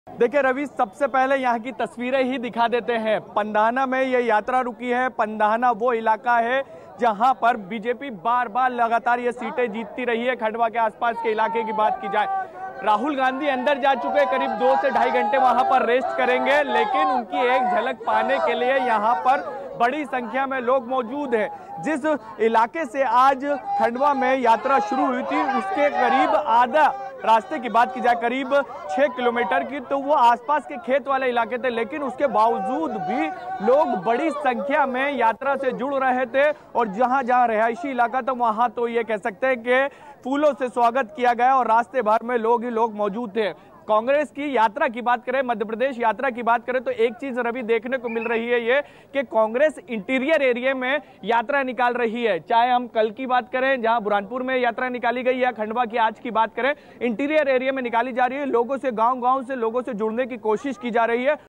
देखिए रवि, सबसे पहले यहाँ की तस्वीरें ही दिखा देते हैं। पंधाना में ये यात्रा रुकी है। पंधाना वो इलाका है जहां पर बीजेपी बार बार लगातार ये सीटें जीतती रही है। खंडवा के आसपास के इलाके की बात की जाए, राहुल गांधी अंदर जा चुके, करीब 2 से ढाई घंटे वहां पर रेस्ट करेंगे, लेकिन उनकी एक झलक पाने के लिए यहाँ पर बड़ी संख्या में लोग मौजूद हैं। जिस इलाके से आज खंडवा में यात्रा शुरू हुई थी उसके करीब आधा रास्ते की बात की जाए, करीब 6 किलोमीटर की, तो वो आसपास के खेत वाले इलाके थे, लेकिन उसके बावजूद भी लोग बड़ी संख्या में यात्रा से जुड़ रहे थे। और जहां जहां रिहायशी इलाका था वहां तो ये कह सकते हैं कि फूलों से स्वागत किया गया और रास्ते भर में लोग ही लोग मौजूद थे। कांग्रेस की यात्रा की बात करें, मध्य प्रदेश यात्रा की बात करें, तो एक चीज रवि देखने को मिल रही है ये कि कांग्रेस इंटीरियर एरिया में यात्रा निकाल रही है। चाहे हम कल की बात करें जहां बुरहानपुर में यात्रा निकाली गई, या खंडवा की आज की बात करें, इंटीरियर एरिया में निकाली जा रही है। लोगों से गांव-गांव से लोगों से जुड़ने की कोशिश की जा रही है